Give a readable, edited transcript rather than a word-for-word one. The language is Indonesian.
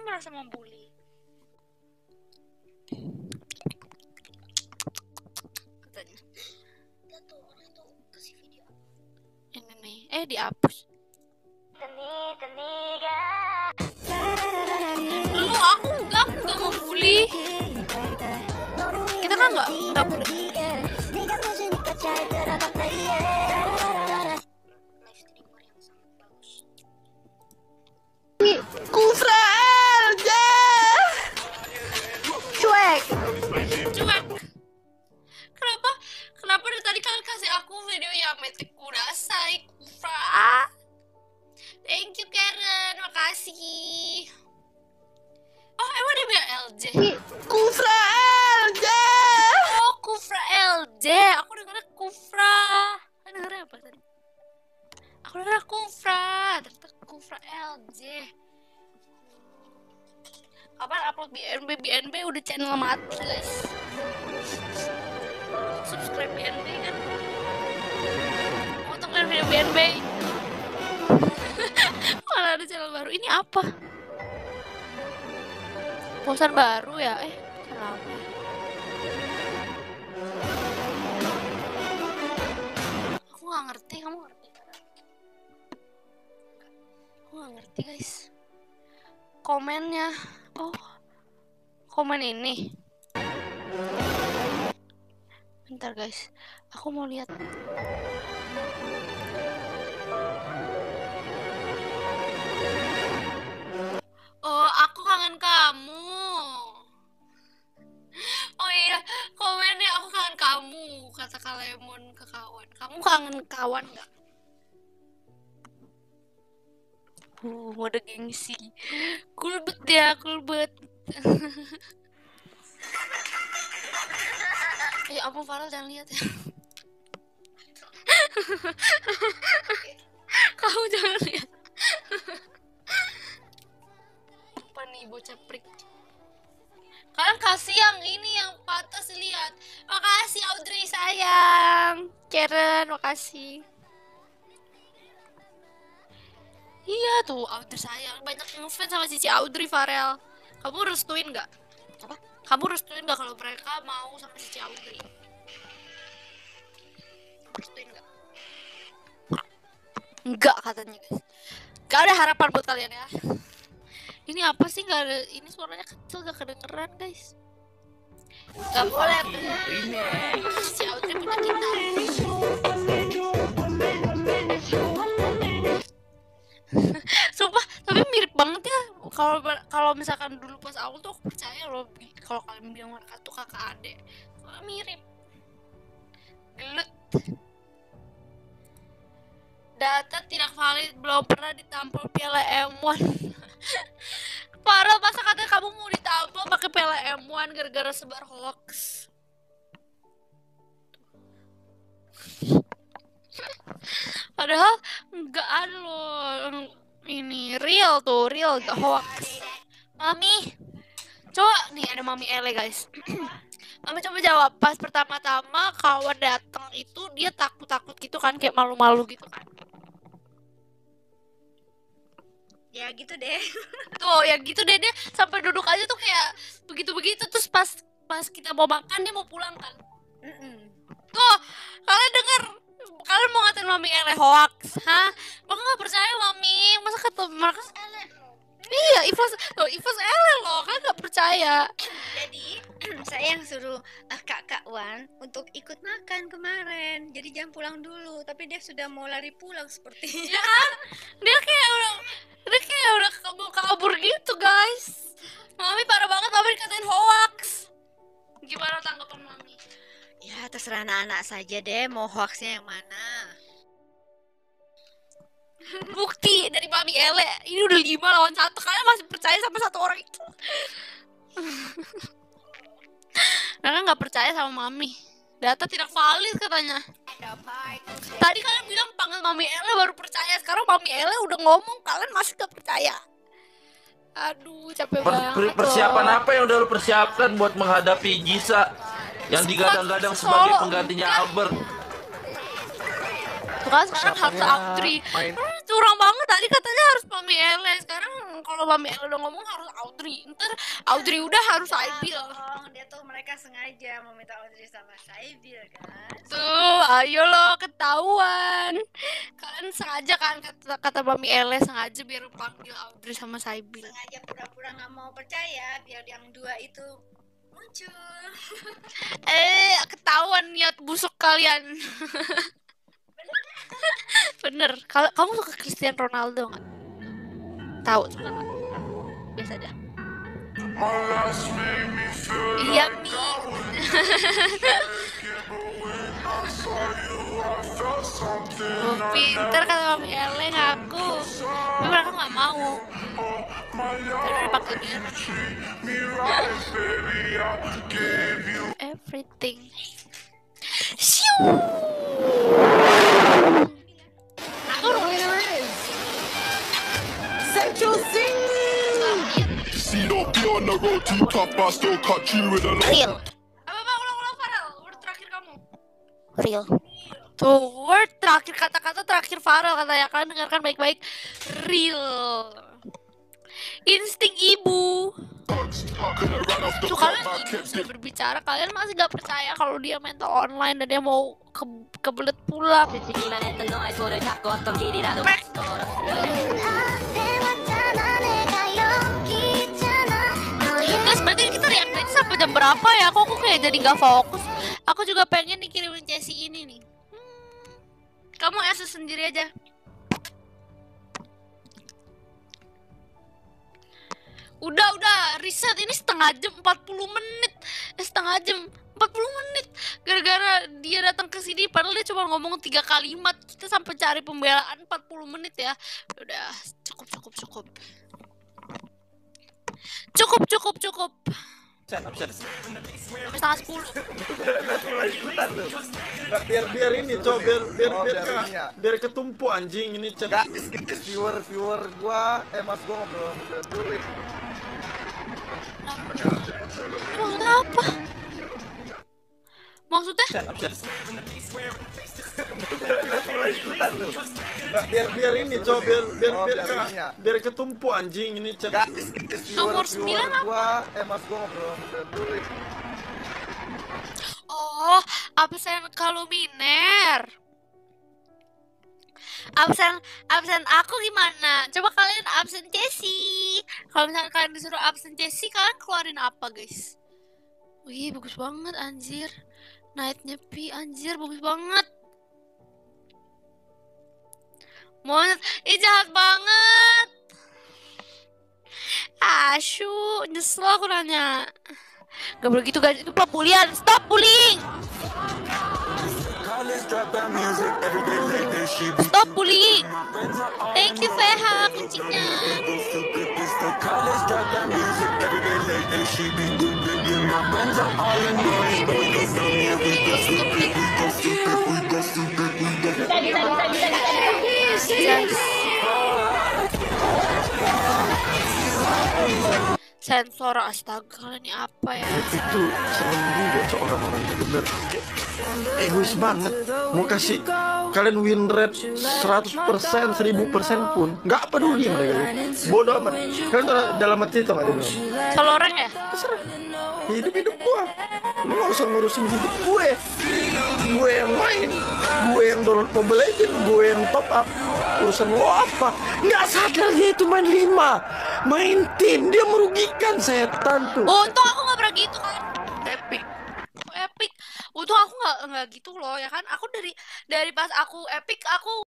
merasa membuli. Katanya. Tuh kasih video. Ini nih, dihapus. Aku enggak mau bully. Kita kan enggak bully. Kufra aja. Cuek. Kenapa dari tadi kalian kasih aku video Yamete Kudasai Kufra? Thank you Karen, makasih. Oh emang dia bilang LJ? Kufra aja. Oh Kufra LJ, aku dengarnya Kufra. Kalian dengarnya apa tadi? Aku dengar Kufra, ternyata Kufra LJ. Kapan upload BNB udah channel mati guys. Subscribe BNB kan. Potong kan video BNB. Malah ada channel baru. Ini apa? Poster baru ya? Kenapa? Aku gak ngerti, kamu ngerti? Aku gak ngerti guys. Komennya. Oh, komen ini. Bentar guys, aku mau lihat. Oh, aku kangen kamu. Oh iya, komennya aku kangen kamu, kata Kak Lemon ke kawan. Kamu kangen kawan nggak? Mode gengsi. Kulbet ya, kulbet. Ya ampun Farel, jangan lihat ya. Kamu jangan lihat. Apa nih bocah prik? Kalian kasih yang ini yang pantas lihat. Makasih Audrey sayang. Karen, makasih. Iya tuh Audrey sayang. Banyak ngefans sama Cici Audrey Farel. Kamu restuin nggak? Apa? Kamu restuin nggak kalau mereka mau sama Cici Audrey? Restuin nggak? Enggak katanya guys. Gak ada harapan buat kalian ya. Ini apa sih, nggak ada, ini suaranya kecil gak kedengeran guys. Gak boleh si Audrey punya kita. Sumpah tapi mirip banget ya. Kalau misalkan dulu pas awal tuh aku percaya loh kalau kalian bilang mereka tuh kakak adik. Soalnya mirip. Gelut. Data tidak valid, belum pernah ditampol Piala M1. Parah, masa katanya kamu mau ditampol pakai Piala M1 gara-gara sebar hoax. Padahal nggak ada loh, ini real tuh, real gak hoax. Mami, coba nih ada Mami Ele guys. Mami coba jawab, pas pertama-tama kawan datang itu dia takut-takut gitu kan, kayak malu-malu gitu kan. Ya gitu deh. Tuh ya gitu deh, dia sampai duduk aja tuh kayak begitu-begitu. Terus pas kita mau makan dia mau pulang kan. Tuh kalian denger, kalian mau ngatain Mami Ele hoax, hah? Mereka nggak percaya Mami, masa kata mereka Ele? Iya, Ivas Ele loh, kan nggak percaya. Jadi saya yang suruh kakak Wan untuk ikut makan kemarin. Jadi jangan pulang dulu, tapi dia sudah mau lari pulang sepertinya. Ya kan? Dia kayak udah kabur gitu guys. Mami parah banget, Mami dikatain hoax. Gimana tanggapan Mami? Ya terserah anak-anak saja deh mau hoaxnya yang mana. Bukti dari Mami Ele, ini udah 5 lawan 1. Kalian masih percaya sama satu orang itu? Karena nggak percaya sama Mami. Data tidak valid katanya. Tadi kalian bilang panggil Mami Ele baru percaya. Sekarang Mami Ele udah ngomong, kalian masih gak percaya. Aduh, capek banget. Persiapan apa yang udah lu persiapkan buat menghadapi Jisa yang digadang-gadang sebagai penggantinya Albert? Tuh kan sekarang harus Audrey. Tuh curang banget. Tadi katanya harus Mami Ele. Sekarang kalau Mami Ele udah ngomong harus Audrey. Ntar Audrey udah harus Saibil. Dia tuh mereka sengaja mau minta Audrey sama Saibil kan. Tuh, ayo lo ketahuan. Kalian sengaja kan kata Mami Ele sengaja biar panggil Audrey sama Saibil. Sengaja pura-pura nggak mau percaya biar yang dua itu muncul. Ketahuan niat busuk kalian. Bener. Kalau kamu suka Cristiano Ronaldo nggak? Tahu suka nggak? Biasa aja. Iya Mi. Pinter kata Mami Ele ngaku. Tapi mereka nggak mau. Udah dipakai dia. Everything. Siu. Central City. See, don't be on the road too tough, I still cut you with a Real. Apa ulang Farel? Word terakhir kamu. Real. Tuh, word terakhir kata-kata terakhir Farel katanya. Kalian dengarkan baik-baik. Real. Insting ibu. Tuh kalian ibu sudah berbicara, kalian masih gak percaya kalau dia mental online dan dia mau kebelet pulang. Guys, berarti kita react sampai jam berapa ya? Kok aku kayak jadi gak fokus. Aku juga pengen dikirimin Cesi ini nih. Kamu access sendiri aja. Udah, riset ini setengah jam 40 menit. Setengah jam 40 menit. Gara-gara dia datang ke sini padahal dia cuma ngomong 3 kalimat. Kita sampai cari pembelaan 40 menit ya. Udah, cukup. Cukup. Sampai setengah 10. biar ini coba biar ketumpu anjing ini cek viewer gua mas gua ngobrol dulu. Maksudnya apa? Maksudnya? biar ini coba biar ketumpu anjing ini cek Nomor 9 apa? gua mas gua ngobrol dulu. Oh, absen kaluminer. Absen aku gimana? Coba kalian absen Cesi. Kalau misalnya kalian disuruh absen Cesi, kalian keluarin apa, guys? Wih, bagus banget anjir. Night nyepi anjir, bagus banget. Monet, jahat banget. Asyu, nyesel aku nanya. Gak boleh gitu guys, itu pembulian. Stop bullying. Stop bullying. Thank you Feha, kucingnya. Sensor, astaga, kalian ini apa ya? Itu serem juga tuh orang-orang yang bener egois banget, mau kasih kalian win rate 100%, 1000% pun nggak peduli mereka, bodoh amat. Kalian tuh dalam hati itu nggak ada bilang Kalau orang ya? terserah, hidup gua, lu nggak usah ngurusin hidup gue yang main, gue yang download Mobile Legends, gue yang top up, urusan lo apa? Nggak sadar dia itu main 5, main tim, dia merugikan setan tuh. Untung aku nggak pernah gitu kan. Epic. Untung aku nggak gitu loh ya kan. Aku dari pas aku epic aku